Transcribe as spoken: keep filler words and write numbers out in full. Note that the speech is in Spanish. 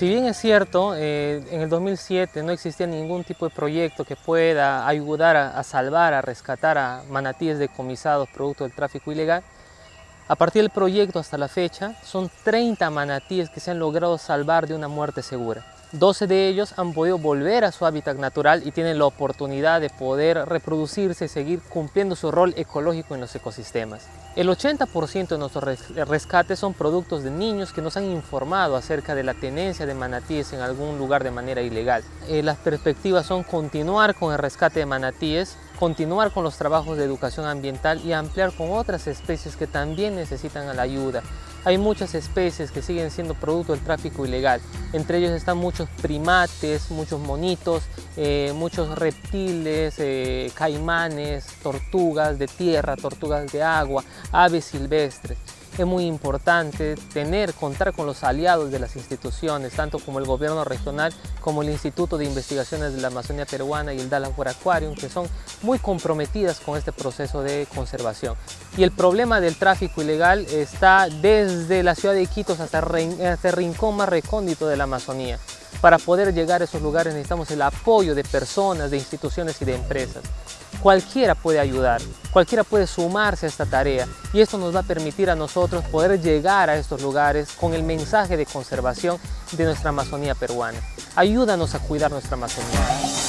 Si bien es cierto, eh, en el dos mil siete no existía ningún tipo de proyecto que pueda ayudar a, a salvar, a rescatar a manatíes decomisados producto del tráfico ilegal, a partir del proyecto hasta la fecha son treinta manatíes que se han logrado salvar de una muerte segura. doce de ellos han podido volver a su hábitat natural y tienen la oportunidad de poder reproducirse y seguir cumpliendo su rol ecológico en los ecosistemas. El ochenta por ciento de nuestros rescates son productos de niños que nos han informado acerca de la tenencia de manatíes en algún lugar de manera ilegal. Eh, las perspectivas son continuar con el rescate de manatíes, continuar con los trabajos de educación ambiental y ampliar con otras especies que también necesitan la ayuda. Hay muchas especies que siguen siendo producto del tráfico ilegal. Entre ellos están muchos primates, muchos monitos, eh, muchos reptiles, eh, caimanes, tortugas de tierra, tortugas de agua, aves silvestres. Es muy importante tener, contar con los aliados de las instituciones, tanto como el gobierno regional, como el Instituto de Investigaciones de la Amazonía Peruana y el Dallas World Aquarium, que son muy comprometidas con este proceso de conservación. Y el problema del tráfico ilegal está desde la ciudad de Iquitos hasta, hasta el rincón más recóndito de la Amazonía. Para poder llegar a esos lugares necesitamos el apoyo de personas, de instituciones y de empresas. Cualquiera puede ayudar, cualquiera puede sumarse a esta tarea y esto nos va a permitir a nosotros poder llegar a estos lugares con el mensaje de conservación de nuestra Amazonía peruana. Ayúdanos a cuidar nuestra Amazonía.